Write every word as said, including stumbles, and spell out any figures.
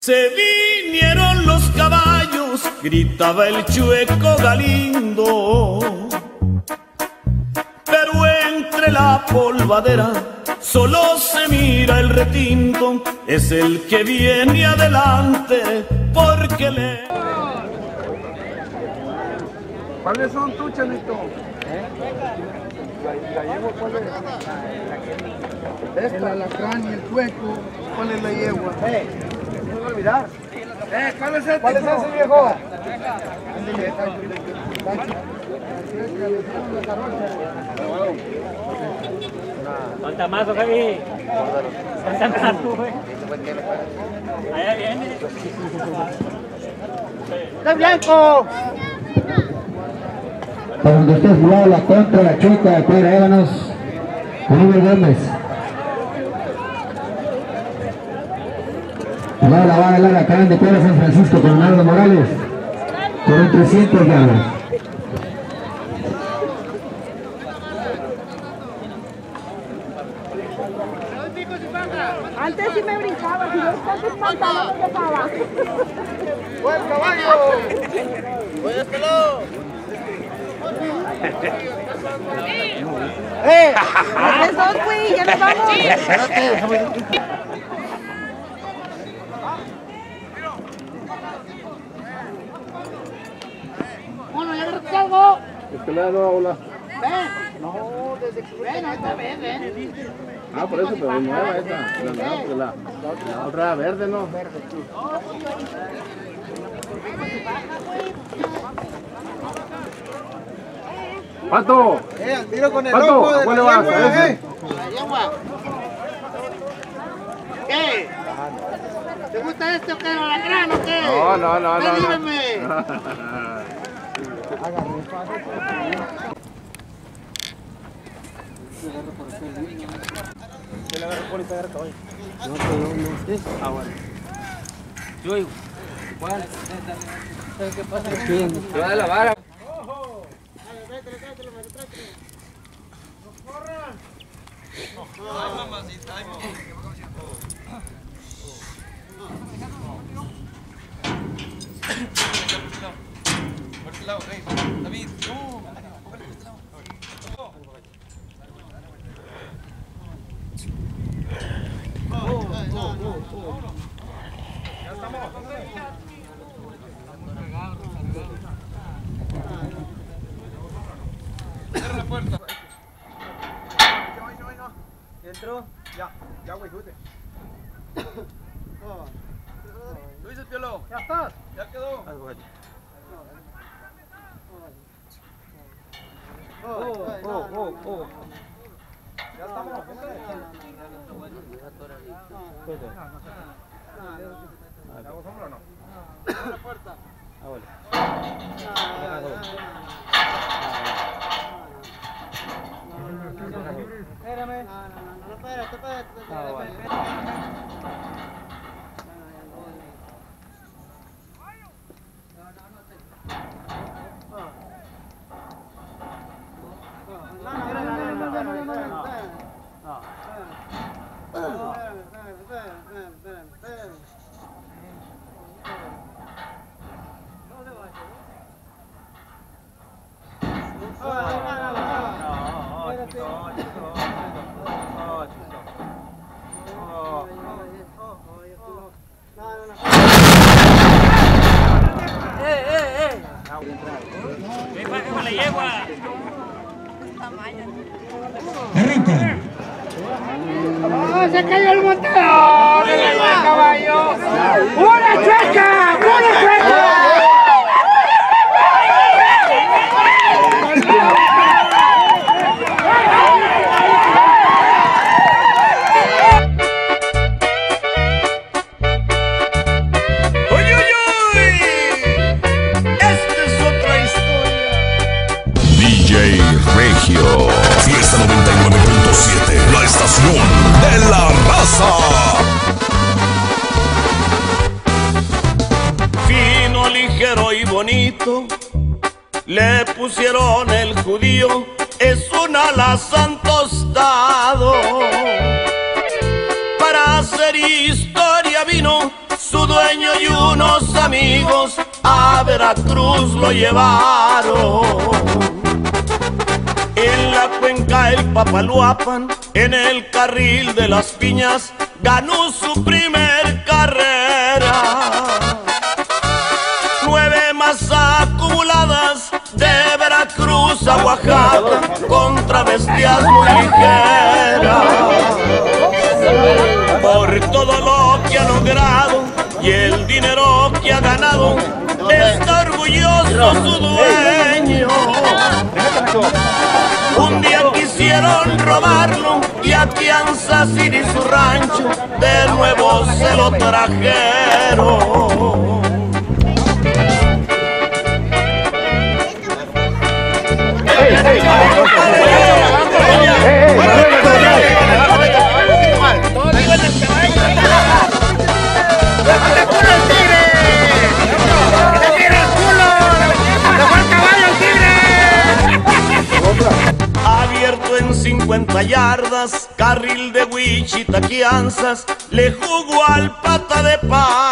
Se vinieron los caballos, gritaba el chueco Galindo, pero entre la polvadera solo se mira el retinto, es el que viene adelante porque le... ¿Cuáles son tú, Chanito? ¿Eh? ¿Gallego cuál es? El alacrán y el chueco. ¿Cuál es la yegua? Eh, no me olvidar. Eh, ¿cuál es el ¿Cuál es ese viejo? Falta más, Javi. Falta más, güey. Allá viene. ¡Está blanco! Para donde esté jugado la contra, la chueca de Pedro Ébanos, Julio Gómez. Jugada la va a ganar acá de Pedro San Francisco con Leonardo Morales, por un trescientos yardas. Antes sí me brincaba, si yo estaba espantado me dejaba. ¡Buen caballo! ¡Óyatelo! ¡Eh! ¡Es dos, güey! ¡Ya nos vamos! Bueno, ya agarraste algo. Este lado, hola. Ven. No, desde que ven, ahorita ven, ven. Ah, por eso, pero nueva esa. La, la, la, la otra verde, ¿no? Verde, sí. ¡Pato! ¡Eh, al tiro con el Pato, loco de ¿cuál la le vas? yegua, ¿A ese? eh! La yegua. ¿Qué? ¿Te gusta este o qué? ¿O la gran o qué? No, no, no, no. Dígame. Yo le agarro por y pegar a caballo. No, pero no, no, ¿sí? Ah, bueno. Yo digo, ¿cuál? ¿Sabes qué pasa? Te va a la vara. ¡Ojo! Tráetelo, tráetelo, tráetelo. ¡No corran! Ay, mamacita, ay, mamacita. Por este lado, David, no. Póngale por este lado. Oh, oh, oh, oh. Ya estamos. Cierra la puerta. ¿Entró? Ya, ya, güey, súbete. Luis el Piolo. Ya estás. Ya quedó. Oh, oh, oh, oh. Ya estamos. ¿Hago sombra o no? La puerta. Ah, bueno. Espérame. No, no, no, no, espérate, espérate. Ah, bueno. ¡Se cayó el montón! ¡El caballo! ¡Una chueca! ¡Una chueca! ¡Uy, uy, uy! Esta es otra historia. D J Regio, Fiesta noventa y nueve punto siete, la estación de la raza. Fino, ligero y bonito, le pusieron el judío, es un alazán tostado. Para hacer historia día vino su dueño y unos amigos a Veracruz lo llevaron. En la cuenca el Papaloapan, en el carril de las Piñas, ganó su primer carrera. Nueve más acumuladas de Veracruz a Oaxaca, contra bestias muy ligeras. Por todo lo que ha logrado y el dinero que ha ganado, está orgulloso su dueño. Un día quisieron robarlo y a Kansas City su rancho de nuevo se lo trajeron. Abierto en cincuenta yardas, carril de Wichita, Kansas, le jugó al Pata de Paz.